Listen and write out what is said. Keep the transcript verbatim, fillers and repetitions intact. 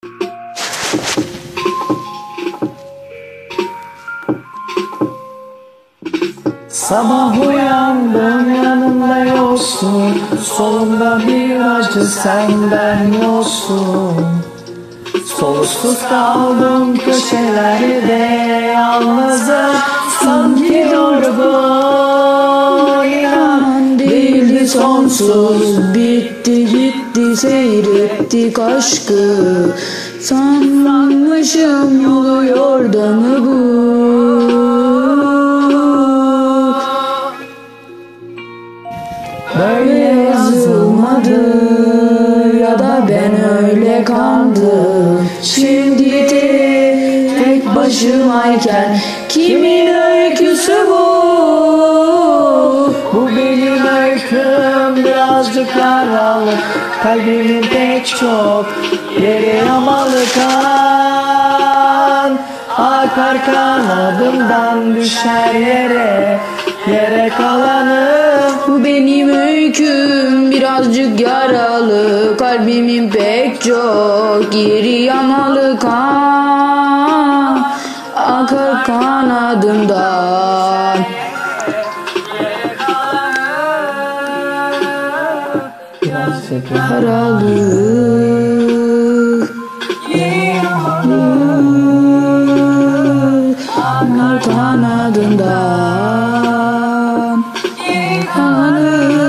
Sabah uyandım yanımda yoksun, solumda bir acı senden yoksun. Soluksuz kaldım köşelerde yalnızım, sanki yorgun. İnan değildi sonsuz, bitti gitti seyrettik aşkı. Sanmışım yolu yordamı bu. Böyle yazılmadı ya da ben öyle kandım. Şimdi de tek başımayken kimin öyküsü bu? Bu benim öyküm, birazcık yaralı, kalbimin pek çok yeri yamalı kan. Akar kanadımdan düşer yere, yere kalanım. Bu benim öyküm, birazcık yaralı, kalbimin pek çok yeri yamalı kan. Akar kanadımdan. Birazcık yaralı, akar kanadımdan.